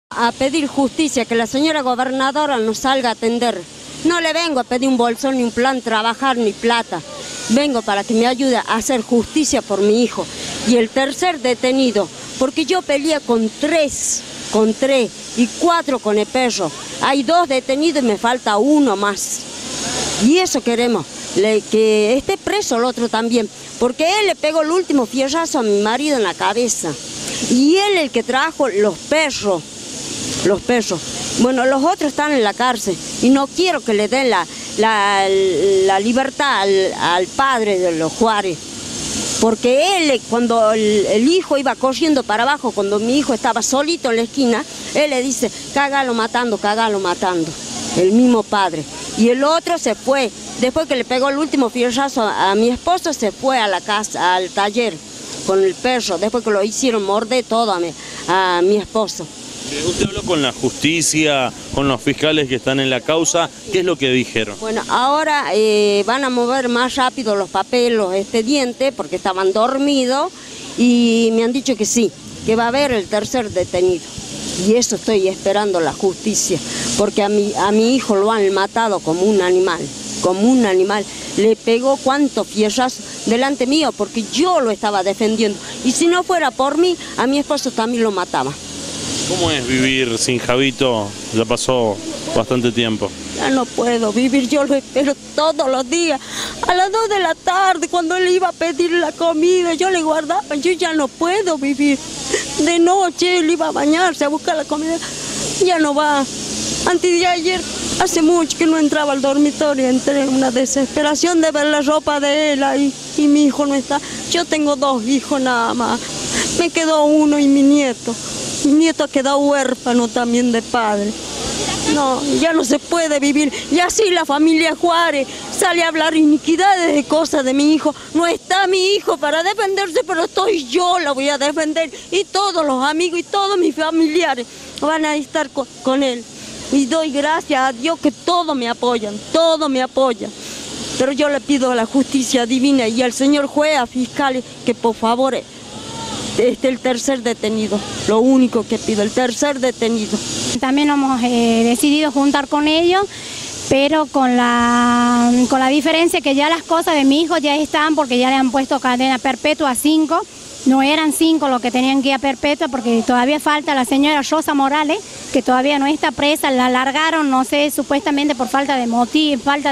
A pedir justicia, que la señora gobernadora nos salga a atender. No le vengo a pedir un bolsón, ni un plan, trabajar, ni plata. Vengo para que me ayude a hacer justicia por mi hijo. Y el tercer detenido, porque yo peleé con tres y 4 con el perro. Hay 2 detenidos y me falta 1 más. Y eso queremos, que esté preso el otro también, porque él le pegó el último fierrazo a mi marido en la cabeza. Y él el que trajo los perros. Bueno, los otros están en la cárcel y no quiero que le den la libertad al padre de los Juárez. Porque él, cuando el hijo iba corriendo para abajo, cuando mi hijo estaba solito en la esquina, él le dice, cágalo matando, el mismo padre. Y el otro se fue, después que le pegó el último fierrazo a mi esposo, se fue a la casa, al taller, con el perro, después que lo hicieron morder todo a mi esposo. Usted habló con la justicia, con los fiscales que están en la causa, ¿qué es lo que dijeron? Bueno, ahora van a mover más rápido los papeles, los expedientes, porque estaban dormidos, y me han dicho que sí, que va a haber el tercer detenido. Y eso estoy esperando la justicia, porque a mi hijo lo han matado como un animal. Le pegó cuántos fierrazos delante mío, porque yo lo estaba defendiendo. Y si no fuera por mí, a mi esposo también lo mataba. ¿Cómo es vivir sin Javito? Ya pasó bastante tiempo. Ya no puedo vivir, yo lo espero todos los días. A las 2 de la tarde, cuando él iba a pedir la comida, yo le guardaba, yo ya no puedo vivir. De noche él iba a bañarse, a buscar la comida, ya no va. Antes de ayer, hace mucho que no entraba al dormitorio, entré en una desesperación de ver la ropa de él ahí, y mi hijo no está. Yo tengo 2 hijos nada más, me quedó uno y mi nieto. Mi nieto ha quedado huérfano también de padre. No, ya no se puede vivir. Y así la familia Juárez sale a hablar iniquidades de cosas de mi hijo. No está mi hijo para defenderse, pero estoy yo, la voy a defender. Y todos los amigos y todos mis familiares van a estar con él. Y doy gracias a Dios que todos me apoyan, Pero yo le pido a la justicia divina y al señor juez, a fiscales, que por favor el tercer detenido, lo único que pido, el tercer detenido. También hemos decidido juntar con ellos, pero con la diferencia que ya las cosas de mi hijo ya están, porque ya le han puesto cadena perpetua a 5, no eran 5 los que tenían que ir a perpetua, porque todavía falta la señora Rosa Morales, que todavía no está presa, la largaron, no sé, supuestamente por falta de motivo, falta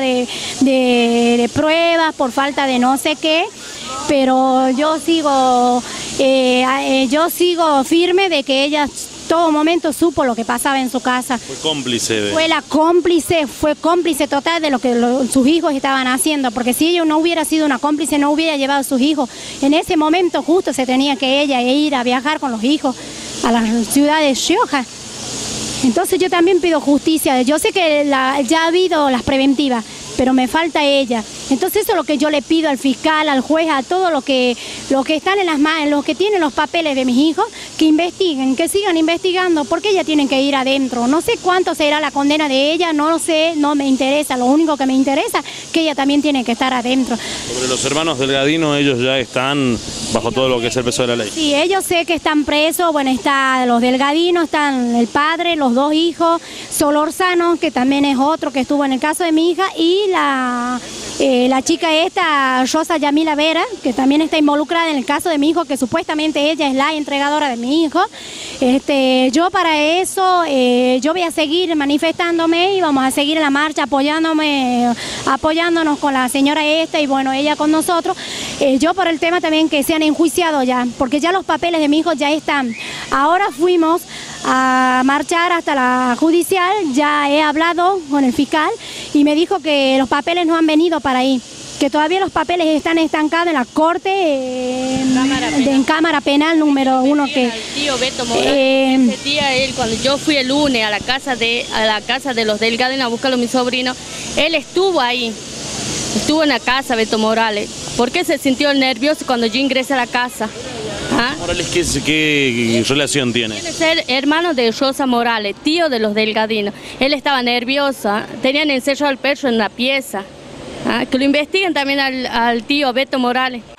de pruebas, por falta de no sé qué, pero yo sigo firme de que ella todo momento supo lo que pasaba en su casa. Fue cómplice. Fue cómplice total de lo que sus hijos estaban haciendo, porque si ella no hubiera sido una cómplice, no hubiera llevado a sus hijos. En ese momento justo se tenía que ella ir a viajar con los hijos a la ciudad de Rioja. Entonces yo también pido justicia. Yo sé que ya ha habido las preventivas, pero me falta ella. Entonces eso es lo que yo le pido al fiscal, al juez, a todos los que están en las manos, los que tienen los papeles de mis hijos, que investiguen, que sigan investigando, porque ellas tienen que ir adentro. No sé cuánto será la condena de ella, no lo sé, no me interesa. Lo único que me interesa es que ella también tiene que estar adentro. Sobre los hermanos Delgadino, ellos ya están bajo todo lo que es el peso de la ley. Sí, ellos sé que están presos, bueno, están los Delgadino, están el padre, los 2 hijos, Solorzano, que también es otro que estuvo en el caso de mi hija, y la chica esta, Rosa Yamila Vera, que también está involucrada en el caso de mi hijo, que supuestamente ella es la entregadora de mi hijo. Yo para eso, yo voy a seguir manifestándome y vamos a seguir en la marcha apoyándonos con la señora esta y bueno, ella con nosotros. Yo por el tema también que sean enjuiciados ya, porque ya los papeles de mi hijo ya están. Ahora fuimos a marchar hasta la judicial, ya he hablado con el fiscal y me dijo que los papeles no han venido para ahí, que todavía los papeles están estancados en la corte, en Cámara Penal número 1. Que el tío Beto Morales, ese día él, cuando yo fui el lunes a la casa de los Delgadino a buscarlo a mi sobrino, él estuvo ahí, estuvo en la casa Beto Morales. ¿Por qué se sintió nervioso cuando yo ingresé a la casa? ¿Ah? Morales, ¿qué relación tiene? Tiene ser hermano de Rosa Morales, tío de los Delgadino. Él estaba nervioso, tenían encerrado al perro en la pieza. Que lo investiguen también al tío Beto Morales.